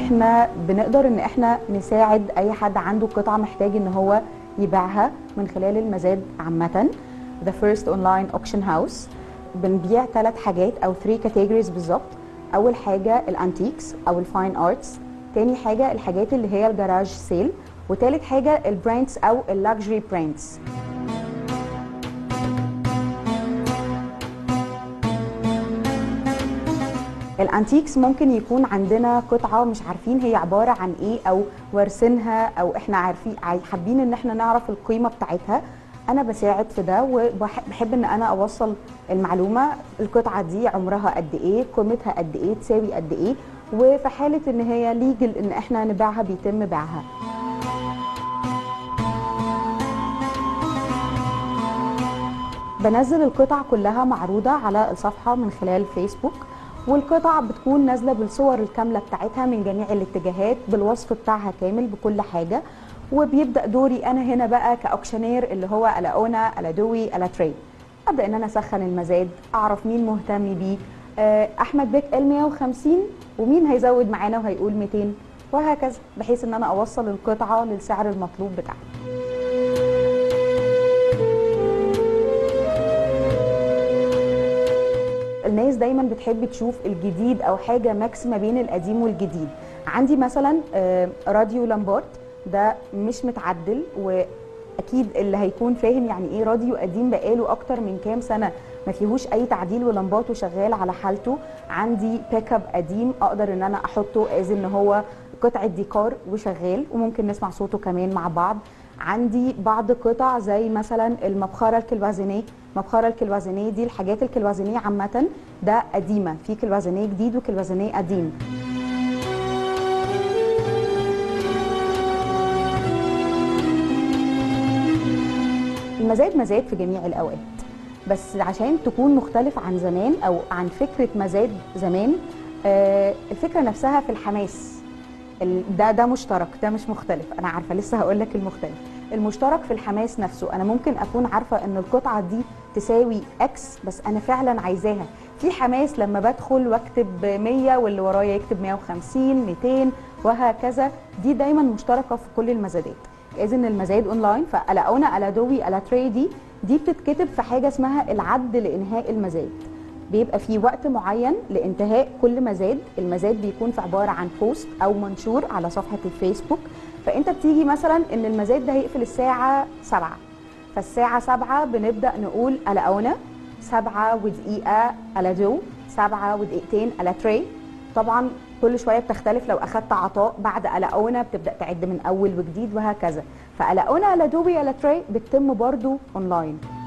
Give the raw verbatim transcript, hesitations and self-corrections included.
احنا بنقدر ان احنا نساعد اي حد عنده قطعه محتاج ان هو يبيعها من خلال المزاد عامه. The first online auction house بنبيع ثلاث حاجات او ثلاث categories بالظبط. اول حاجه الانتيكس او الفاين ارتس، تاني حاجه الحاجات اللي هي الجراج سيل، وتالت حاجه البراندز او اللكجري براندز. الانتيكس ممكن يكون عندنا قطعه مش عارفين هي عباره عن ايه، او وارثينها، او احنا عارفين حابين ان احنا نعرف القيمه بتاعتها. انا بساعد في ده وبحب ان انا اوصل المعلومه، القطعه دي عمرها قد ايه، قيمتها قد ايه، تساوي قد ايه، وفي حاله ان هي ليجل ان احنا نبيعها بيتم بيعها. بنزل القطع كلها معروضه على الصفحه من خلال فيسبوك، والقطع بتكون نازله بالصور الكامله بتاعتها من جميع الاتجاهات بالوصف بتاعها كامل بكل حاجه. وبيبدا دوري انا هنا بقى كاوكشنير اللي هو الاونا، الادوي، الاتري. ابدا ان انا اسخن المزاد، اعرف مين مهتم بيه. احمد بيك قال مية وخمسين ومين هيزود معانا وهيقول ميتين وهكذا، بحيث ان انا اوصل القطعه للسعر المطلوب بتاعها. الناس دايما بتحب تشوف الجديد او حاجه ماكس ما بين القديم والجديد. عندي مثلا راديو لامبورت، ده مش متعدل، واكيد اللي هيكون فاهم يعني ايه راديو قديم بقاله اكتر من كام سنه ما فيهوش اي تعديل ولمبات وشغال على حالته. عندي بيك اب قديم اقدر ان انا احطه از ان هو قطعه ديكور وشغال وممكن نسمع صوته كمان مع بعض. عندي بعض قطع زي مثلا المبخره الكلوازينيه. مبخره الكلوازينيه دي الحاجات الكلوازينيه عامه ده قديمه، في كلوازينيه جديد وكلوازينيه قديم. المزاد مزاد في جميع الاوقات، بس عشان تكون مختلف عن زمان او عن فكره مزاد زمان، آه الفكره نفسها في الحماس. ده ده مشترك، ده مش مختلف. انا عارفه لسه هقول لك المختلف. المشترك في الحماس نفسه، انا ممكن اكون عارفه ان القطعه دي تساوي اكس بس انا فعلا عايزاها. في حماس لما بدخل واكتب مية واللي ورايا يكتب مية وخمسين ميتين وهكذا. دي دايما مشتركه في كل المزادات. اذن المزاد اونلاين، فالاونا، الادوي، الاتري دي دي بتتكتب في حاجه اسمها العد لانهاء المزاد. بيبقى في وقت معين لانتهاء كل مزاد. المزاد بيكون في عباره عن بوست او منشور على صفحه الفيسبوك. فانت بتيجي مثلا ان المزاد ده هيقفل الساعه سبعة، فالساعه سبعة بنبدا نقول الاونا، سبعة ودقيقه الادو، سبعة ودقيقتين الاتري. طبعا كل شويه بتختلف، لو اخذت عطاء بعد الاونا بتبدا تعد من اول وجديد وهكذا. فالاونا، الادوبي، الاتري بتتم برضو اونلاين.